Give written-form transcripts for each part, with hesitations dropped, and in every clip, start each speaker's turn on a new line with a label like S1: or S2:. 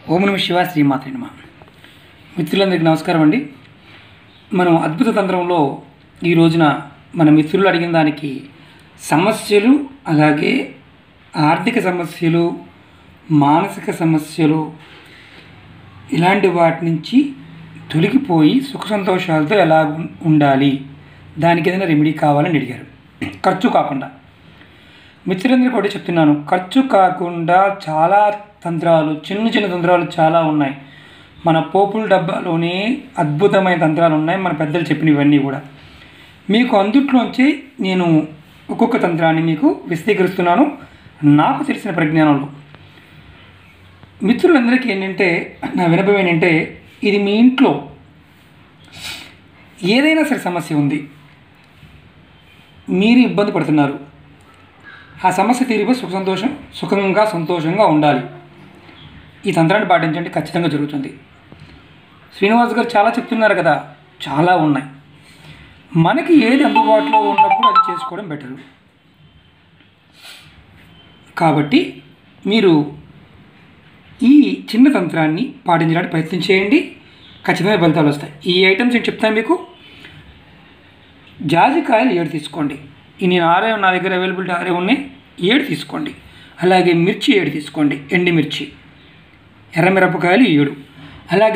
S1: ఓం నమః శివాయ శ్రీమాత్రే నమః. మిత్రులందరికీ నమస్కారం అండి. మనం అద్భుత తంత్రంలో ఈ రోజున మన మిత్రులు అడిగిన దానికి సమస్యలు, అలాగే ఆర్థిక సమస్యలు, మానసిక సమస్యలు, ఇలాంటి వాటి నుంచి తొలగిపోయి సుఖ సంతోషాలతో ఎలా ఉండాలి, దానికి ఏదైనా రెమెడీ కావాలని అడిగారు. ఖర్చు కాకుండా మిత్రులందరికీ కూడా చెప్తున్నాను, ఖర్చు కాకుండా చాలా తంత్రాలు, చిన్న చిన్న తంత్రాలు చాలా ఉన్నాయి. మన పోపుల డబ్బాలోనే అద్భుతమైన తంత్రాలు ఉన్నాయి, మన పెద్దలు చెప్పినవన్నీ కూడా. మీకు అందుట్లోంచి నేను ఒక్కొక్క తంత్రాన్ని మీకు విశదీకరిస్తున్నాను నాకు తెలిసిన పరిజ్ఞానంలో. మిత్రులందరికీ ఏంటంటే నా వినపం ఏంటంటే, ఇది మీ ఇంట్లో ఏదైనా సరే సమస్య ఉంది, మీరు ఇబ్బంది పడుతున్నారు, ఆ సమస్య తీరిపోయి సుఖంగా సంతోషంగా ఉండాలి. ఈ తంత్రాన్ని పాటించండి, ఖచ్చితంగా జరుగుతుంది. శ్రీనివాస్ గారు చాలా చెప్తున్నారు కదా, చాలా ఉన్నాయి. మనకి ఏది అందుబాటులో ఉన్నప్పుడు అది చేసుకోవడం బెటరు. కాబట్టి మీరు ఈ చిన్న తంత్రాన్ని పాటించడానికి ప్రయత్నం చేయండి, ఖచ్చితంగా ఫలితాలు వస్తాయి. ఈ ఐటమ్స్ నేను చెప్తాను మీకు. జాజికాయలు 7 తీసుకోండి. నేను 6 నా దగ్గర అవైలబిలిటీ 6 ఉన్నాయి, 7 తీసుకోండి. అలాగే మిర్చి 7 తీసుకోండి, ఎండిమిర్చి. ఎర్రమిరపకాయలు 7. అలాగే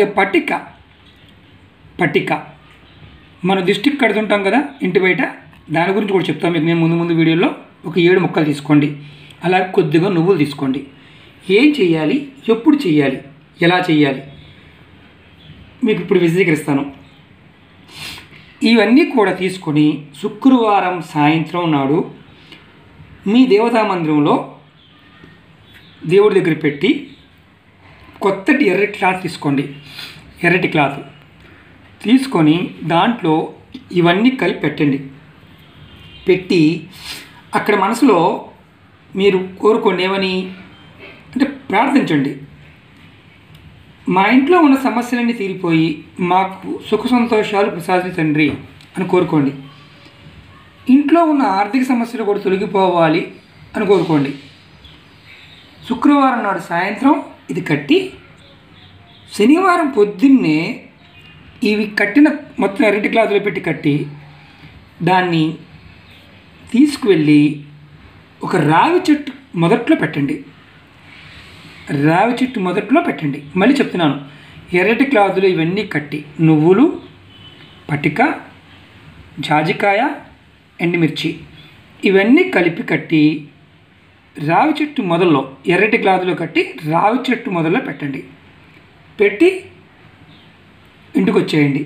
S1: పట్టిక మన దిష్టికి కడుతుంటాం కదా ఇంటి బయట, దాని గురించి కూడా చెప్తాను మీకు నేను ముందు వీడియోలో. ఒక 7 ముక్కలు తీసుకోండి. అలాగే కొద్దిగా నువ్వులు తీసుకోండి. ఏం చేయాలి, ఎప్పుడు చేయాలి, ఎలా చేయాలి మీకు ఇప్పుడు విశదీకరిస్తాను. ఇవన్నీ కూడా తీసుకొని శుక్రవారం సాయంత్రం నాడు మీ దేవతా మందిరంలో దేవుడి దగ్గర పెట్టి కొత్తటి ఎర్రటి క్లాత్ తీసుకోండి. ఎర్రటి క్లాత్ తీసుకొని దాంట్లో ఇవన్నీ కలిపి పెట్టండి. పెట్టి అక్కడ మనసులో మీరు కోరుకోండి. ఏమని అంటే ప్రార్థించండి, మా ఇంట్లో ఉన్న సమస్యలన్నీ తీరిపోయి మాకు సుఖ సంతోషాలు ప్రసాదించు తండ్రి అని కోరుకోండి. ఇంట్లో ఉన్న ఆర్థిక సమస్యలు కూడా తొలగిపోవాలి అని కోరుకోండి. శుక్రవారం నాడు సాయంత్రం ఇది కట్టి, శనివారం పొద్దున్నే ఇవి కట్టిన మొత్తం ఎర్రటి క్లాత్లో పెట్టి కట్టి దాన్ని తీసుకువెళ్ళి ఒక రావి చెట్టు మొదట్లో పెట్టండి. రావి చెట్టు మొదట్లో పెట్టండి. మళ్ళీ చెప్తున్నాను, ఎర్రటి క్లాతులు ఇవన్నీ కట్టి, నువ్వులు, పటిక, జాజికాయ, ఎండుమిర్చి ఇవన్నీ కలిపి కట్టి రావి చెట్టు మొదల్లో, ఎర్రటి క్లాతులో కట్టి రావి చెట్టు మొదల్లో పెట్టండి. పెట్టి ఇంటికి వచ్చేయండి.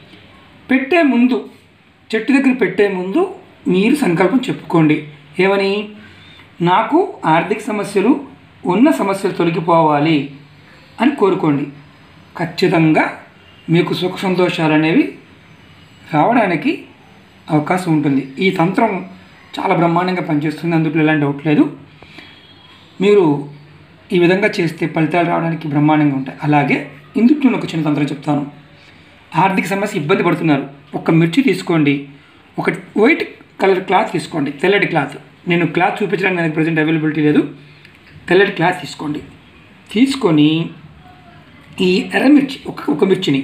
S1: చెట్టు దగ్గర పెట్టే ముందు మీరు సంకల్పం చెప్పుకోండి. ఏమని? నాకు ఆర్థిక సమస్యలు, ఉన్న సమస్యలు తొలగిపోవాలి అని కోరుకోండి. ఖచ్చితంగా మీకు సుఖ సంతోషాలు అనేవి రావడానికి అవకాశం ఉంటుంది. ఈ తంత్రం చాలా బ్రహ్మాండంగా పనిచేస్తుంది, అందులో ఎలాంటి డౌట్ లేదు. మీరు ఈ విధంగా చేస్తే ఫలితాలు రావడానికి బ్రహ్మాండంగా ఉంటాయి. అలాగే ఇందులో ఒక చిన్న తంత్రం చెప్తాను. ఆర్థిక సమస్య ఇబ్బంది పడుతున్నారు, ఒక మిర్చి తీసుకోండి, ఒక వైట్ కలర్ క్లాత్ తీసుకోండి, తెల్లటి క్లాత్. నేను క్లాత్ చూపించడానికి నాకు ప్రజెంట్ అవైలబిలిటీ లేదు. తెల్లటి క్లాత్ తీసుకోండి. తీసుకొని ఈ ఎర్రమిర్చి ఒక మిర్చిని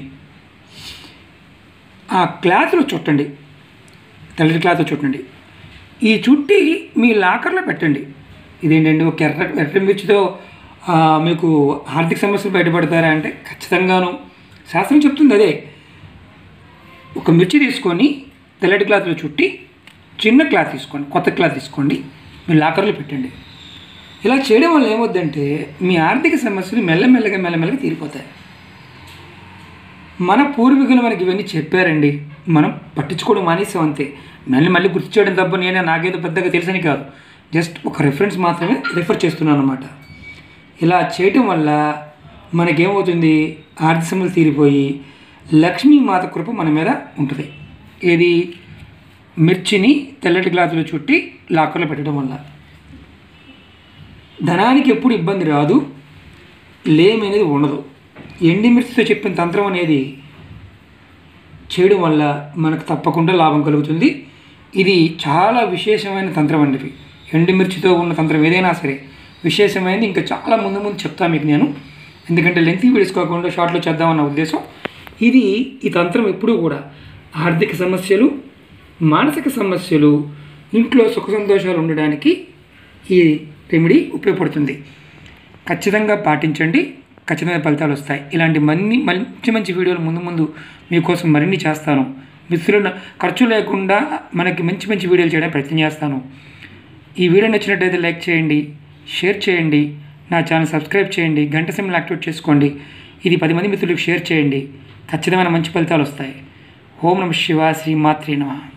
S1: ఆ క్లాత్లో చుట్టండి, తెల్లటి క్లాత్లో చుట్టండి. ఈ చుట్టి మీ లాకర్లో పెట్టండి. ఇదేంటండి ఒక ఎర్ర మిర్చితో మీకు ఆర్థిక సమస్యలు బయటపడతారా అంటే ఖచ్చితంగాను శాస్త్రం చెప్తుంది అదే. ఒక మిర్చి తీసుకొని తెల్లటి క్లాత్లో చుట్టి చిన్న క్లాత్ తీసుకోండి, కొత్త క్లాత్ తీసుకోండి, మీ లాకర్లో పెట్టండి. ఇలా చేయడం వల్ల ఏమవుద్దంటే మీ ఆర్థిక సమస్యలు మెల్లమెల్లగా తీరిపోతాయి. మన పూర్వీకులు మనకి ఇవన్నీ చెప్పారండి, మనం పట్టించుకోవడం మానేసాం అంతే. మళ్ళీ గుర్తు చేయడం తప్ప నాకేదో పెద్దగా తెలుసని కాదు, జస్ట్ ఒక రెఫరెన్స్ మాత్రమే రిఫర్ చేస్తున్నాను అన్నమాట. ఇలా చేయటం వల్ల మనకేమవుతుంది, ఆర్థిక సమస్యలు తీరిపోయి లక్ష్మీమాత కృప మన మీద ఉంటుంది. ఏది? మిర్చిని తెల్లటి గ్లాసులో చుట్టి లాకర్లో పెట్టడం వల్ల ధనానికి ఎప్పుడు ఇబ్బంది రాదు, లేమి అనేది ఉండదు. ఎండిమిర్చితో చెప్పిన తంత్రం అనేది చేయడం వల్ల మనకు తప్పకుండా లాభం కలుగుతుంది. ఇది చాలా విశేషమైన తంత్రం అండి. ఎండుమిర్చితో ఉన్న తంత్రం ఏదైనా సరే విశేషమైనది. ఇంకా చాలా ముందు చెప్తాను మీకు నేను. ఎందుకంటే లెంతీ వీడియోస్ కాకుండా షార్ట్లో చేద్దామన్న ఉద్దేశం. ఈ తంత్రం ఎప్పుడూ కూడా ఆర్థిక సమస్యలు, మానసిక సమస్యలు, ఇంట్లో సుఖ సంతోషాలు ఉండడానికి ఈ రెమెడీ ఉపయోగపడుతుంది. ఖచ్చితంగా పాటించండి, ఖచ్చితమైన ఫలితాలు వస్తాయి. ఇలాంటి మంచి మంచి వీడియోలు ముందు మీకోసం మరిన్ని చేస్తాను. మిత్రుల ఖర్చు లేకుండా మనకి మంచి వీడియోలు చేయడానికి ప్రయత్నం చేస్తాను. ఈ వీడియో నచ్చినట్టయితే లైక్ చేయండి, షేర్ చేయండి, నా ఛానల్ సబ్స్క్రైబ్ చేయండి, గంట సింబల్ యాక్టివేట్ చేసుకోండి. ఇది 10 మంది మిత్రులకు షేర్ చేయండి. ఖచ్చితమైన మంచి ఫలితాలు వస్తాయి. ఓం నమః శివాయ. శ్రీ మాత్రే నమః.